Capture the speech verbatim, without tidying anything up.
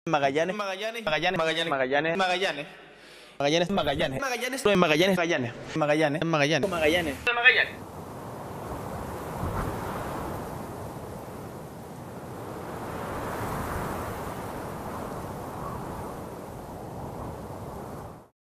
Magallanes, Magallanes, Magallanes, Magallanes, Magallanes, Magallanes, Magallanes, Magallanes, Magallanes, Magallanes, Magallanes, Magallanes, Magallanes, Magallanes, Magallanes, Magallanes.